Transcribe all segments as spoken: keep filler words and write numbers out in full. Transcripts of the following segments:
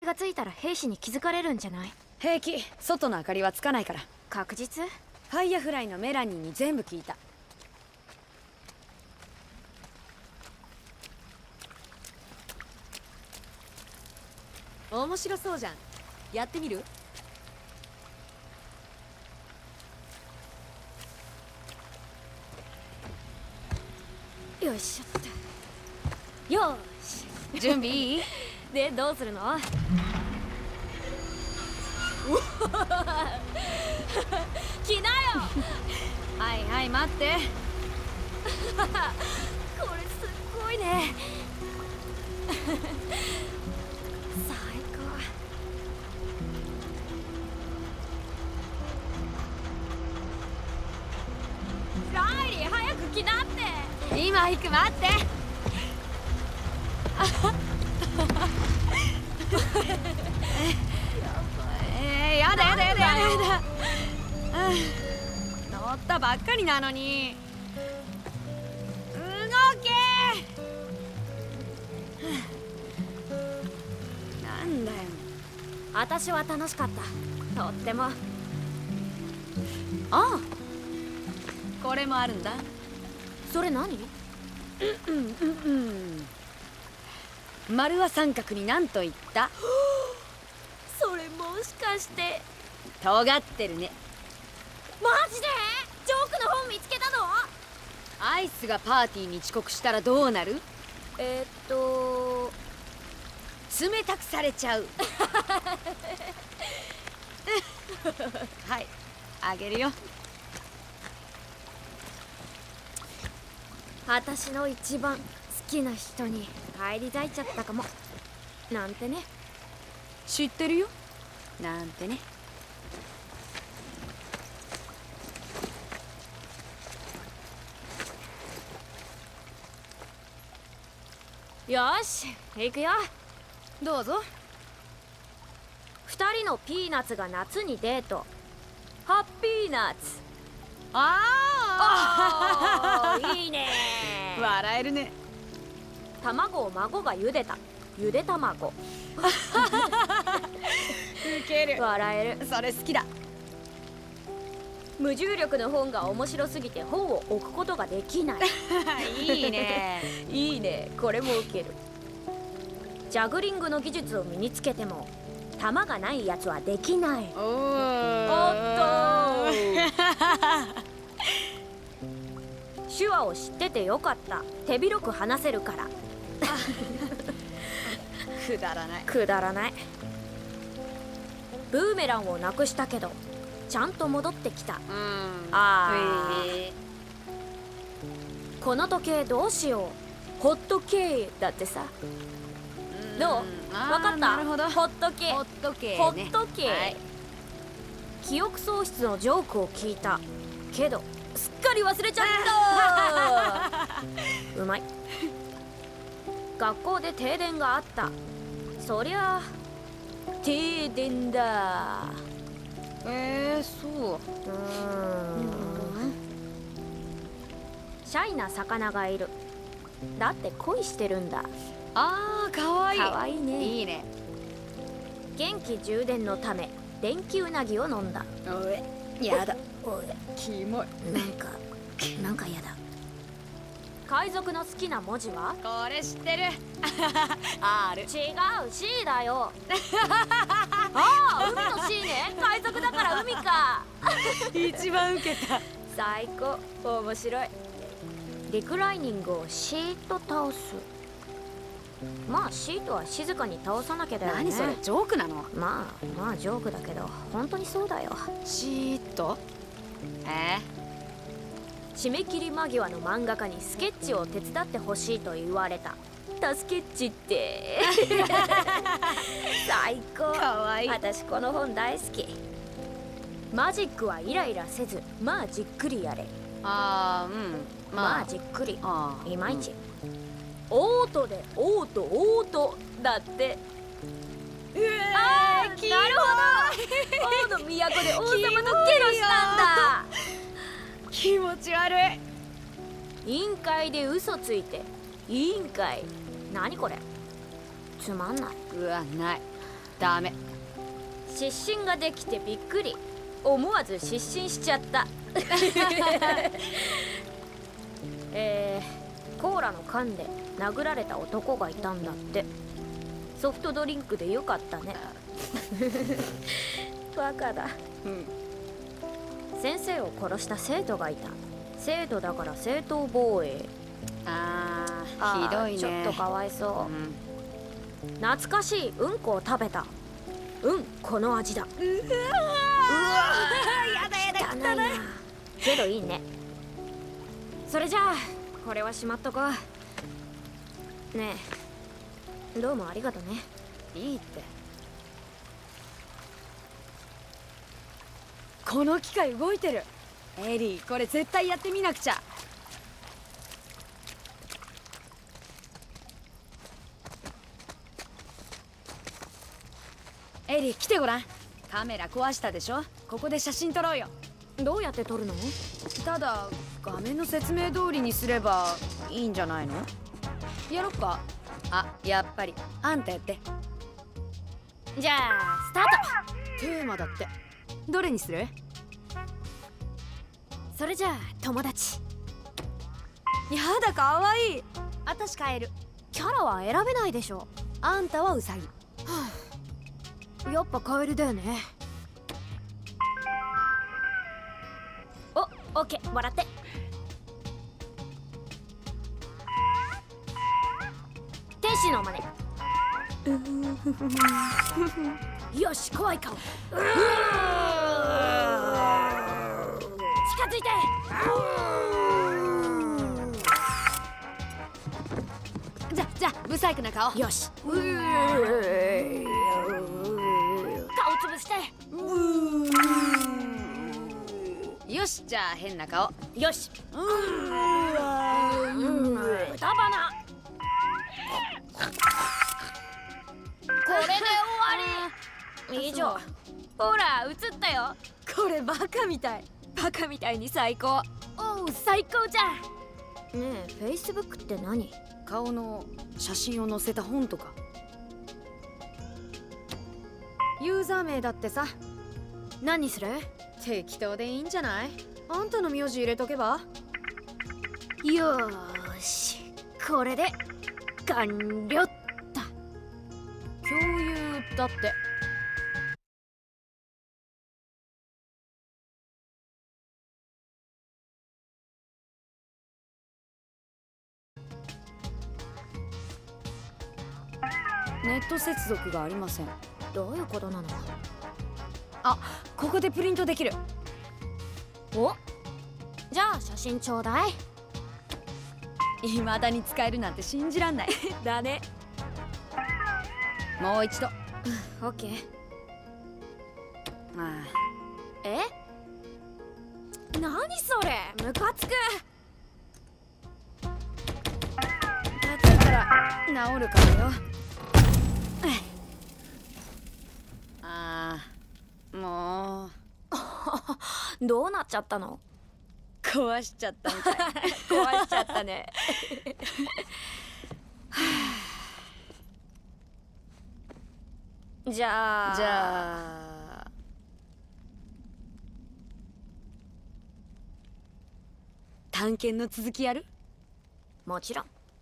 がついたら兵士に気づかれるんじゃない？ 平気、外の明かりはつかないから。 確実？ ファイヤーフライのメラニーに全部聞いた。面白そうじゃん。やってみる？ よいしょっと。よーし。 準備いい？ で、どうするの？来なよ。 はいはい待って。 これすっごいね。最高。ライリー早く来なって。 今行く、待って。えー、やだやだやだやだやだ。乗ったばっかりなのに。動け。なんだよ。 私は楽しかった。とっても。ああ、これもあるんだ。 それ何？ うんうんうんうん。丸は三角に何と言った？ それもしかして尖ってるね。 マジで？ジョークの本見つけたの？ アイスがパーティーに遅刻したらどうなる？ えー、っと冷たくされちゃう。はい、あげるよ。 私の一番好きな人に入り咲いちゃったかもなんてね。 知ってるよなんてね。 よし行くよ。 どうぞ。 二人のピーナッツが夏にデート。ハッピーナッツ。 ああいいね。 笑えるね。 卵を孫が茹でた。ゆで卵。 ウケる。 笑える。 それ好きだ。 無重力の本が面白すぎて本を置くことができない。 いいね。 いいね。これもウケる。ジャグリングの技術を身につけても弾がないやつはできない。 おおっと手話を知っててよかった。手広く話せるから。 くだらない。 くだらない。ブーメランをなくしたけどちゃんと戻ってきた。 うん。 あー、 えー、この時計どうしよう。ホットケーだってさ。 ー、 どう？わかった？ なるほど。 ホットケー。 ホットケーね。 ホットケー、 はい、 記憶喪失のジョークを聞いたけどすっかり忘れちゃったうまい。学校で停電があった。そりゃ停電だ。 えー、そう。 うーんシャイな魚がいる。だって恋してるんだ。 あー、かわいい。 かわいいね。 いいね。 元気充電のため電気うなぎを飲んだ。 おえ、やだ。 おい、 キモい。 なんかなんかやだ。海賊の好きな文字は？ これ知ってる。ある。 違う、 C だよ。ああ、海の C ね。海賊だから海か。 一番ウケた。 最高、面白い。リクライニングをシーッと倒す。まあシートは静かに倒さなきゃだよね。 何それ、ジョークなの？ まあまあジョークだけど本当にそうだよ。 シーッと。え締め切り間際の漫画家にスケッチを手伝ってほしいと言われた。スケッチって最高。 かわいい。 私この本大好き。マジックはイライラせずまあじっくりやれ。 あー、うん。 まあ、まあじっくり。 あいまいち、うん、オートでオートオートだって。 うわあー、なるほど。王の都で王様とゲロしたんだ。 気持ち悪い。 委員会で嘘ついて委員会。何これ、つまんない。 うわ、ない。 ダメ。 失神ができてびっくり。思わず失神しちゃったえー、コーラの缶で殴られた男がいたんだって。ソフトドリンクでよかったねバカだ。 うん。 先生を殺した生徒がいた。生徒だから正当防衛。 あー、 あーひどいね。 ちょっとかわいそう、 うん、 懐かしいうんこを食べた。うん、この味だ。うわうわやだやだ、 汚いな。けどいいね。それじゃあこれはしまっとこう。ねえ、どうもありがとね。 いいって。この機械動いてる。エリー、これ絶対やってみなくちゃ。エリー、来てごらん。カメラ壊したでしょ。ここで写真撮ろうよ。 どうやって撮るの？ ただ画面の説明通りにすればいいんじゃないの？やろっか。あ、やっぱりあんたやって。 じゃあスタート。 テーマだって。どれにする？ それじゃあ友達。 やだ、かわいい。あたし変える。 キャラは選べないでしょ。 あんたはウサギ。 はあ、やっぱカエルだよね。お、オッケー、笑って。天使の真似。よし、怖い顔。近づいて。 じゃじゃブサイクな顔。 よし。顔つぶして。 よし、じゃあ変な顔。 よし。うー豚鼻。これで終わり。以上。ほら、映ったよ。 これバカみたい。バカみたいに最高。 おう、最高じゃん。ねえ、Facebook って何？ 顔の写真を載せた本とか。ユーザー名だってさ。 何にする？ 適当でいいんじゃない？あんたの名字入れとけば？ よーし、これで完了だ。 共有だって。ネット接続がありません。 どういうことなの？ あ、ここでプリントできる。 お、じゃあ写真ちょうだい。 未だに使えるなんて信じらんないだね。 もう一度。 オッケー。 ああ。 え？何それ、ムカつく。 暑いから治るからよ。ああ、もうどうなっちゃったの？ 壊しちゃったみたい壊しちゃったねじゃあじゃあ探検の続きやる？ もちろん。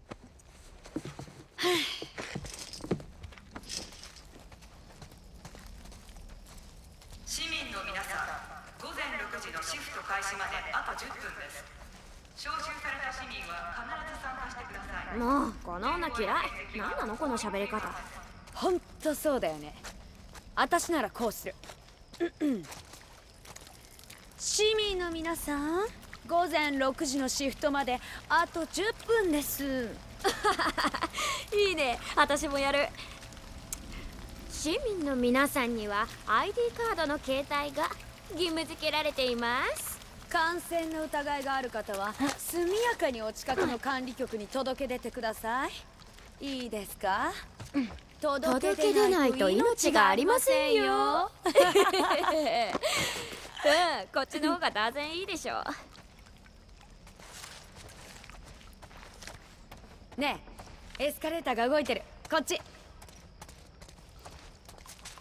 市民の皆さん、ごぜんろくじのシフト開始まであとじゅっぷんです。招集された市民は必ず参加してください。 もうこの女嫌い。何なのこの喋り方。 ほんとそうだよね。私ならこうする市民の皆さん、ごぜんろくじのシフトまであとじゅっぷんですいいね、私もやる。市民の皆さんには アイディー カードの携帯が義務付けられています。 感染の疑いがある方は速やかにお近くの管理局に届け出てください。いいですか？ 届け出ないと命がありませんよ。うん、こっちの方が断然いいでしょ。 ねえ、エスカレーターが動いてる。こっち。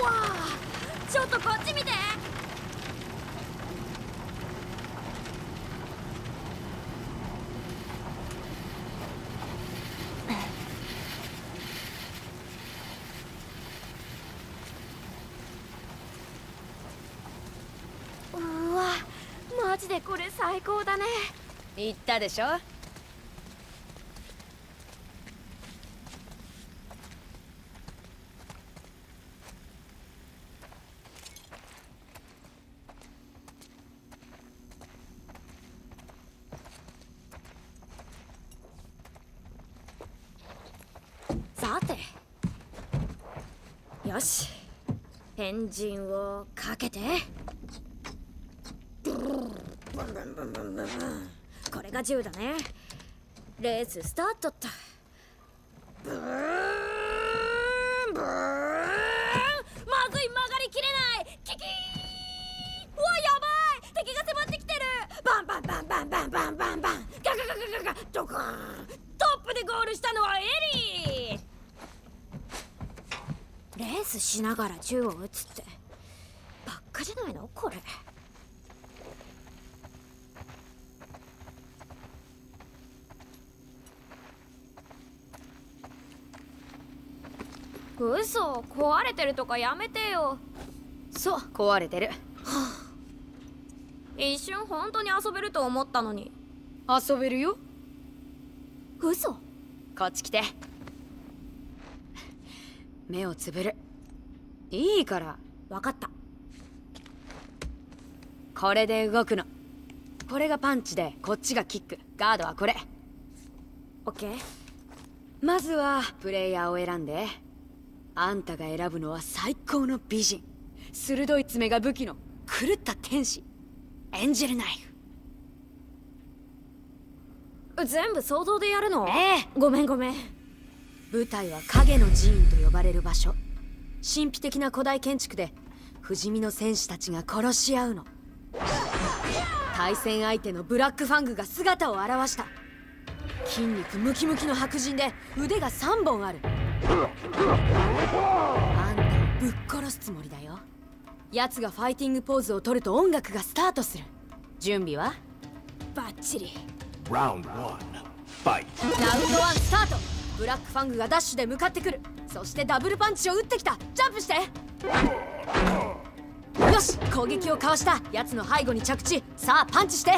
わあ、ちょっとこっち見て。うわ、マジでこれ最高だね。 言ったでしょ。 さて、よし、エンジンをかけて。これがじゅうだね。レーススタートっと。ブーンブーン、まずい、曲がりきれない。キキー、うわ、やばい、敵が迫ってきてる。バンバンバンバンバンバンバンバン、ガガガガガガ、ドカーン。トップでゴールしたのはエリー。レースしながら銃を撃つってバカじゃないのこれ。嘘、壊れてるとかやめてよ。 そう、壊れてる。 はあ、一瞬本当に遊べると思ったのに。 遊べるよ。 嘘。 こっち来て。目をつぶる。いいから。 分かった。 これで動くの。これがパンチで、こっちがキック。ガードはこれ。 オッケー。 まずはプレイヤーを選んで。あんたが選ぶのは最高の美人、鋭い爪が武器の狂った天使、エンジェルナイフ。 全部想像でやるの？ ええ。 ごめんごめん。 舞台は影の寺院と呼ばれる場所。神秘的な古代建築で不死身の戦士たちが殺し合うの。対戦相手のブラックファングが姿を現した。筋肉ムキムキの白人で腕がさんぼんある。あんたをぶっ殺すつもりだよ。奴がファイティングポーズを取ると音楽がスタートする。準備はバッチリ。 ラウンドワン、ファイト。 ラウンドワンスタート。ブラックファングがダッシュで向かってくる。そしてダブルパンチを打ってきた。ジャンプして。よし、攻撃をかわした。奴の背後に着地。さあパンチして。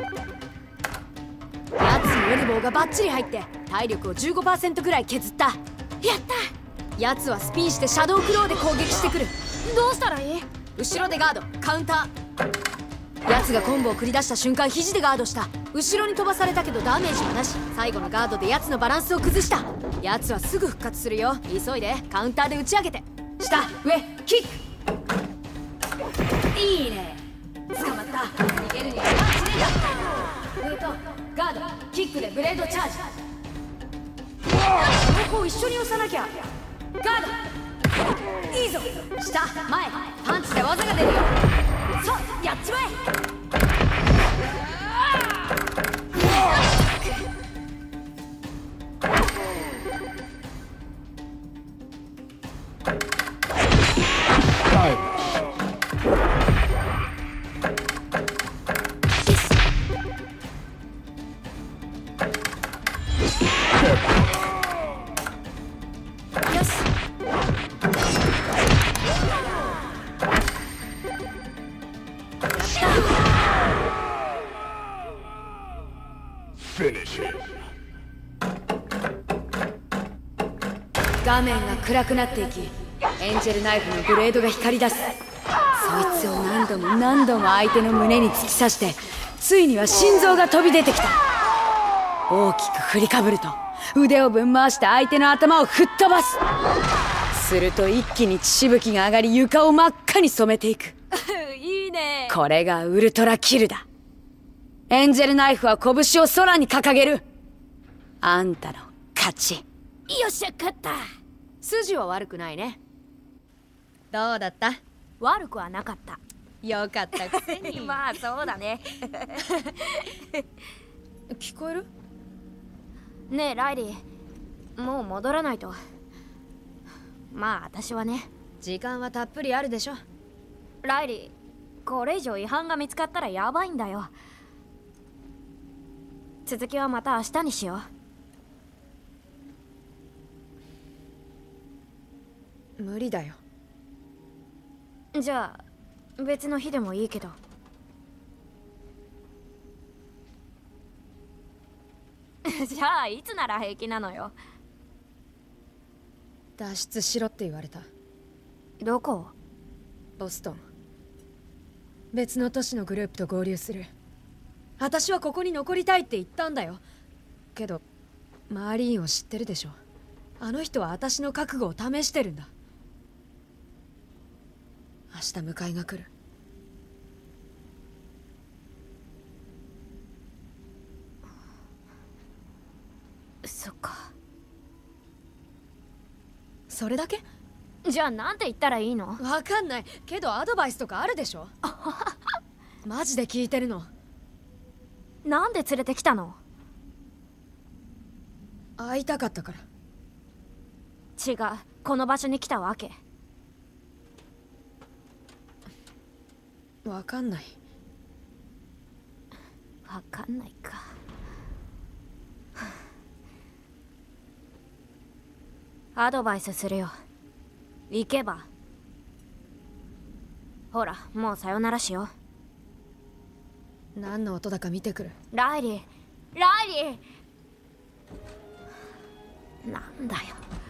奴のエルボーがバッチリ入って体力を じゅうごパーセント ぐらい削った。やった。奴はスピンしてシャドウクローで攻撃してくる。 どうしたらいい？ 後ろでガード、カウンター。奴がコンボを繰り出した瞬間肘でガードした。後ろに飛ばされたけどダメージはなし。最後のガードで奴のバランスを崩した。奴はすぐ復活するよ。急いでカウンターで打ち上げて。下上キック。いいね。捕まった。逃げるにはパンチでやった。上とガードキックでブレードチャージ。両方一緒に押さなきゃ。ガードいいぞ。下前パンチで技が出るよ。さあやっちまえ。画面が暗くなっていき、エンジェルナイフのブレードが光り出す。そいつを何度も何度も相手の胸に突き刺して、ついには心臓が飛び出てきた。大きく振りかぶると腕をぶん回して相手の頭を吹っ飛ばす。すると一気に血しぶきが上がり、床を真っ赤に染めていく。 いいね。 これがウルトラキルだ。エンジェルナイフは拳を空に掲げる。あんたの勝ち。 よっしゃ、勝った。 筋は悪くないね。どうだった？ 悪くはなかった。 よかったくせに。 まあそうだね。 聞こえる？ ねえライリー、もう戻らないと。まあ私はね。 時間はたっぷりあるでしょ。 ライリー、これ以上違反が見つかったらヤバいんだよ。続きはまた明日にしよう。無理だよ。 じゃあ別の日でもいいけど。じゃあいつなら平気なのよ。 脱出しろって言われた。 どこ？ ボストン。別の都市のグループと合流する。私はここに残りたいって言ったんだよ。けどマーリーンを知ってるでしょ。あの人は私の覚悟を試してるんだ。明日迎えが来る。 そっか。 それだけ？ じゃあなんて言ったらいいの？ わかんないけどアドバイスとかあるでしょ。マジで聞いてるの。 なんで連れてきたの？ 会いたかったから。 違う、この場所に来たわけ。 わかんない。 わかんないか。アドバイスするよ。行けば。ほら、もうさよならしよう。何の音だか見てくる。 ライリー、ライリー。なんだよ。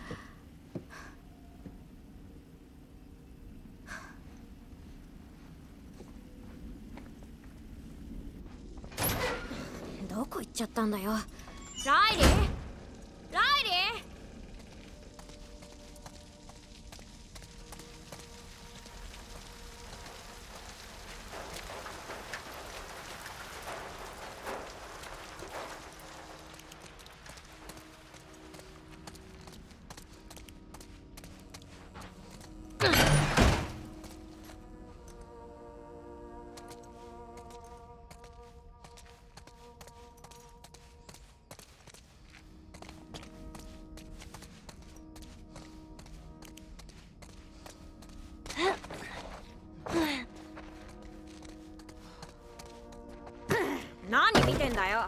どこ行っちゃったんだよ。ライリー、ライリー。何見てんだよ。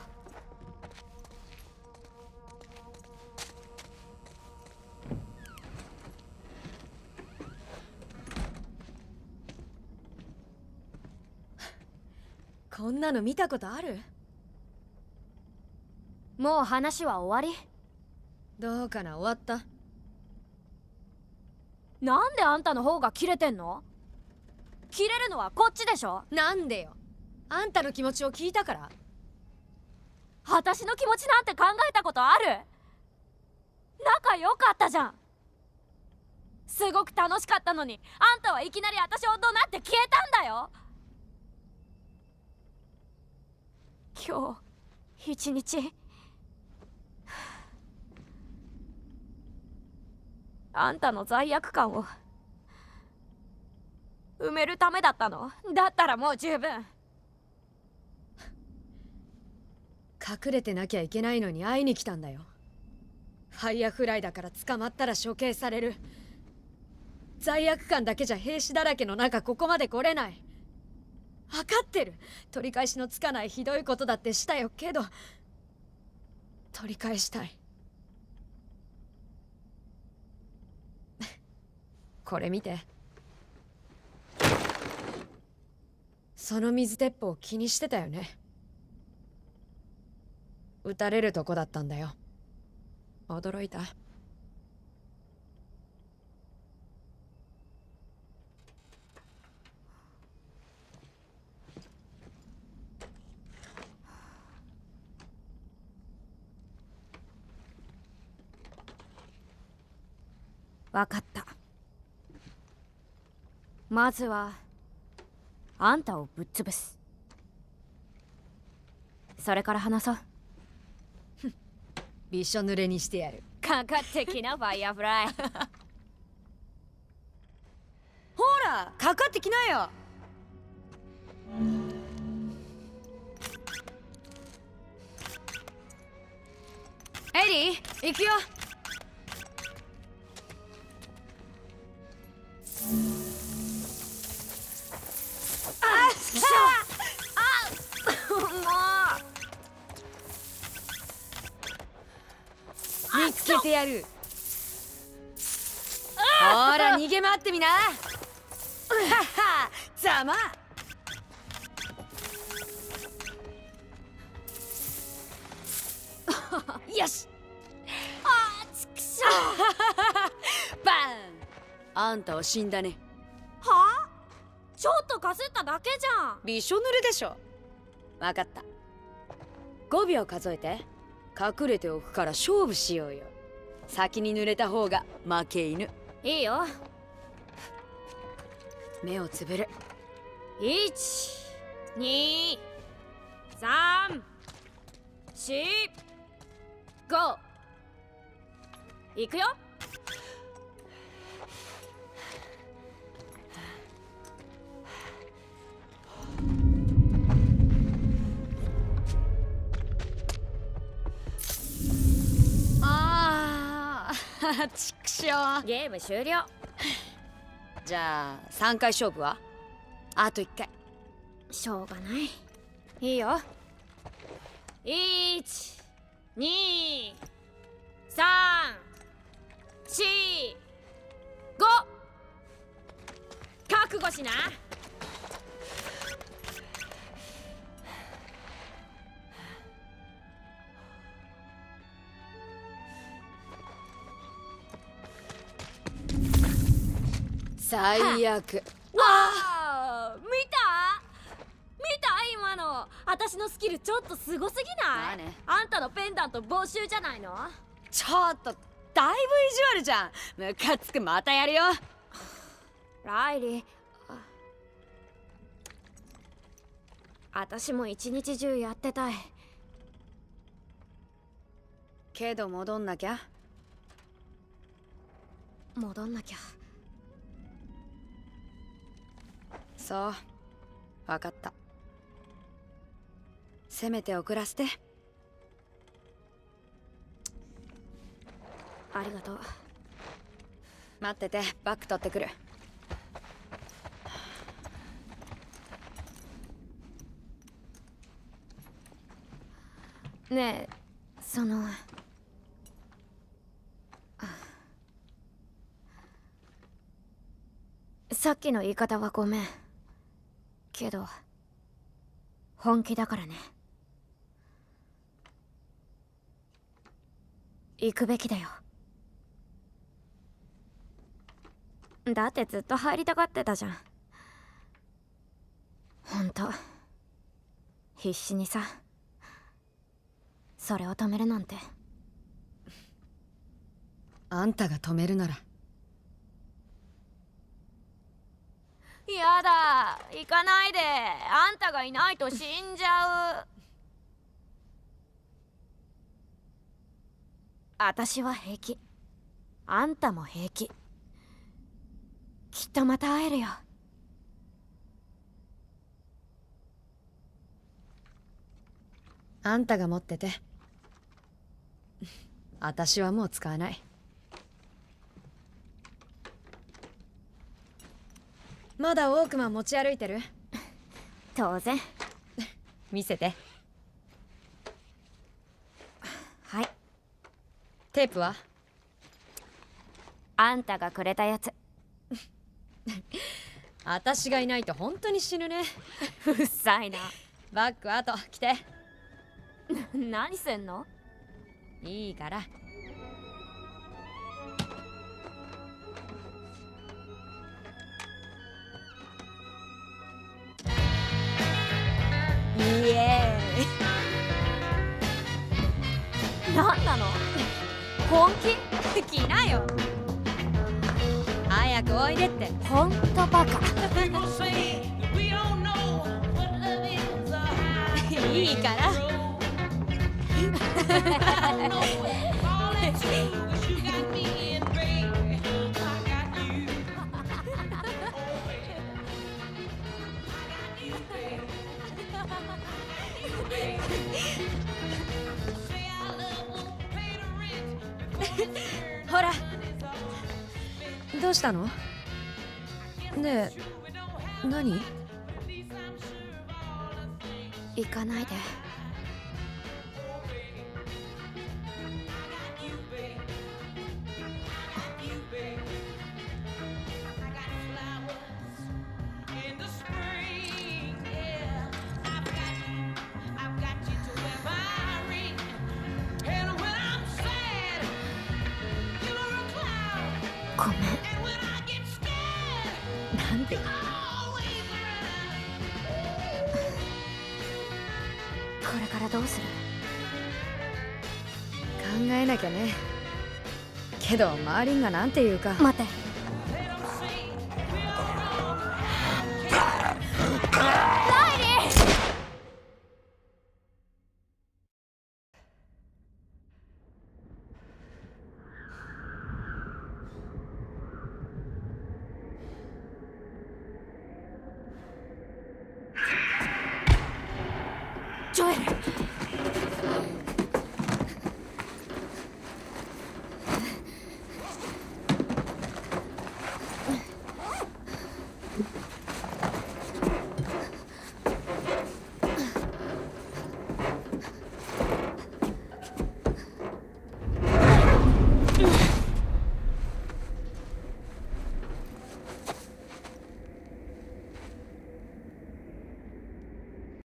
こんなの見たことある？ もう話は終わり？ どうかな、終わった。 なんであんたの方がキレてんの？キレるのはこっちでしょ。 なんでよ。あんたの気持ちを聞いたから。 私の気持ちなんて考えたことある？仲良かったじゃん。すごく楽しかったのに、あんたはいきなり私を怒鳴って消えたんだよ。今日一日あんたの罪悪感を埋めるためだったの？だったらもう十分。 隠れてなきゃいけないのに会いに来たんだよ。ファイヤーフライだから捕まったら処刑される。罪悪感だけじゃ兵士だらけの中ここまで来れない。分かってる。取り返しのつかないひどいことだってしたよけど、取り返したい。これ見て。その水鉄砲気にしてたよね。撃たれるとこだったんだよ。驚いた？ わかった。まずはあんたをぶっ潰す。それから話そう。 びしょ濡れにしてやる。 かかってきなファイヤーフライ。 ほらかかってきなよ。エリー行くよ。 やる。ほら逃げ回ってみな。はっは、ざま。よし。 あーちくしょう。 バーン。あんたは死んだね。 はあ、ちょっとかすっただけじゃん。 びしょ濡れでしょ。わかった。ごびょう数えて。隠れておくから勝負しようよ。先に濡れた方が負け犬。 いいよ。 目をつぶる。 いち、に、さん、し、ご。いくよ。 ああ、ちくしょう。 ゲーム終了。 じゃあさんかい勝負は？あといっかい。 しょうがない。いいよ。いち、に、さん、し、ご。覚悟しな。 最悪。 わあ、見た見た今の。私のスキルちょっとすごすぎない？ 何？ あんたのペンダント没収じゃないの？ ちょっとだいぶ意地悪じゃん。ムカつく。またやるよ。 ライリー、私も一日中やってたいけど戻んなきゃ。 戻んなきゃ。 そう、わかった。せめて遅らせて。 ありがとう。 待ってて、バッグ取ってくる。 ねえ、そのさっきの言い方はごめんけど本気だからね。行くべきだよ。だってずっと入りたがってたじゃん。ほんと必死にさ。それを止めるなんて。 あんたが止めるなら。 やだ、行かないで。あんたがいないと死んじゃう。私は平気。あんたも平気。きっとまた会えるよ。 あんたが持ってて。私はもう使わない。まだウォークマン持ち歩いてる？ 当然。 見せて。 はい。 テープは？ あんたがくれたやつ。 私がいないと本当に死ぬね。 うっさいな。 バッグあと来て。 何すんの？ いいから。イエーイ。 何なの？本気？ 来なよ。早くおいでって。 ほんとバカ。 いいから。ほら。どうしたの？ねえ、何？ 行かないで。 ごめん。 なんで？ これからどうする？ 考えなきゃね。けどマーリンがなんて言うか。 待って。